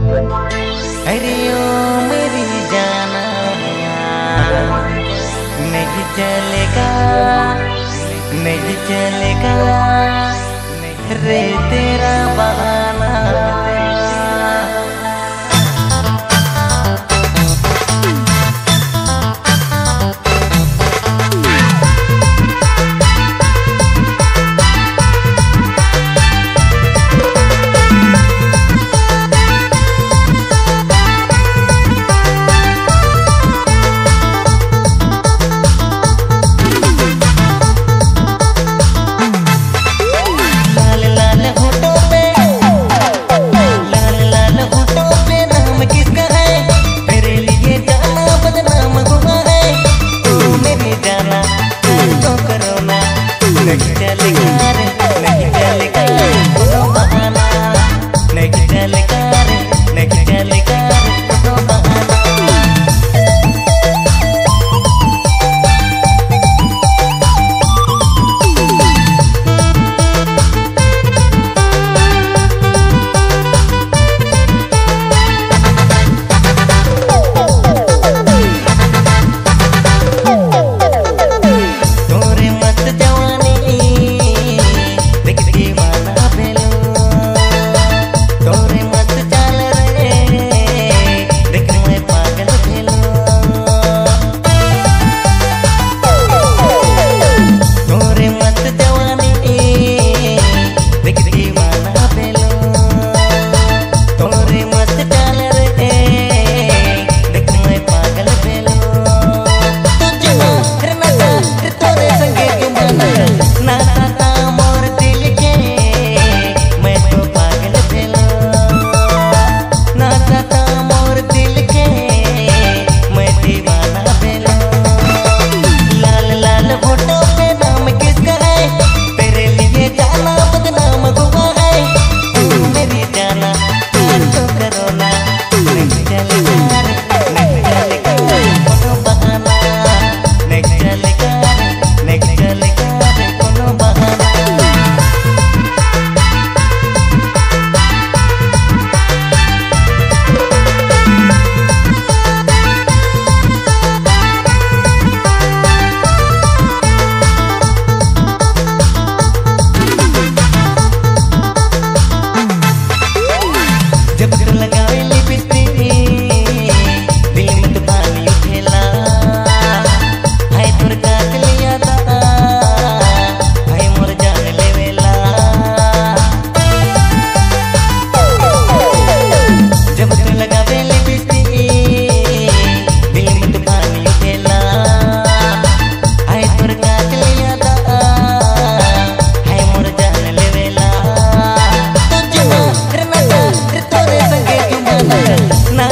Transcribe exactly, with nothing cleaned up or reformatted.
अरे ओ मेरी जाना नहीं चलेगा, नहीं चलेगा रे तेरा बहाना। नहीं चलेगा रे, नहीं चलेगा कोनो बहाना, नहीं चलेगा रे, नहीं चलेगा रे कोनो बहाना। जब तक लगावे लिपस्टिक दिल में तो पानी उठेला, हाय तोर काट लिया दा हाय मोर जान लेवेला। जब तक लगावे लिपस्टिक दिल में तो पानी उठेला, हाय तोर काट लिया दा हाय मोर जान लेवेला। तुझ ना ना